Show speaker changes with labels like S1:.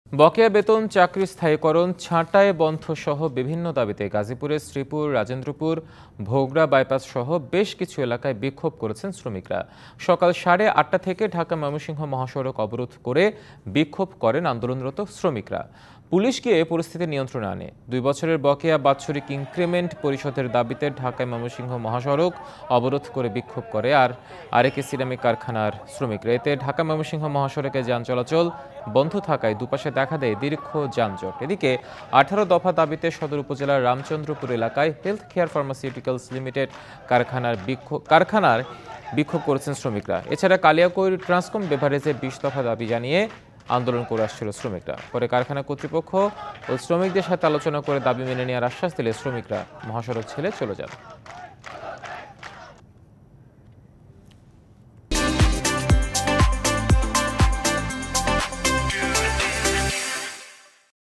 S1: বকেয়া বেতন, চাকরি স্থায়ীকরণ, ছাঁটাই বন্ধ সহ বিভিন্ন দাবিতে গাজীপুরের শ্রীপুর, রাজেন্দ্রপুর, ভোগড়া বাইপাস সহ বেশ কিছু এলাকায় বিক্ষোভ করেছেন শ্রমিকরা। সকাল 8:30 থেকে ঢাকা ময়মনসিংহ মহাসড়ক অবরোধ করে বিক্ষোভ করেন আন্দোলনরত শ্রমিকরা। পুলিশ গিয়ে পরিস্থিতি নিয়ন্ত্রণে আনে। 2 বছরের বকেয়া বাৎসরিক ইনক্রিমেন্ট পরিশোধের দাবিতে ঢাকায় ময়মনসিংহ মহাসড়ক অবরোধ করে বিক্ষোভ করে আরেকে সিরামিক কারখানার শ্রমিকরা। এতে ঢাকা ময়মনসিংহ মহাসড়কে যান চলাচল বন্ধ থাকায় দুপাশে দেখা দেয় দীর্ঘ যানজট। এদিকে 18 দফা দাবিতে সদর উপজেলার রামচন্দ্রপুর এলাকায় হেলথ কেয়ার ফার্মাসিউটিক্যালস লিমিটেড কারখানার বিক্ষোভ করেছেন শ্রমিকরা। এছাড়া কালিয়াকৈর ট্রান্সকম বেভারেজে 20 দফা দাবি জানিয়ে আন্দোলন করে আসছিল শ্রমিকরা। পরে কারখানা কর্তৃপক্ষ ও শ্রমিকদের সাথে আলোচনা করে দাবি মেনে নেওয়ার আশ্বাস দিলে শ্রমিকরা মহাসড়ক ছেড়ে চলে যান।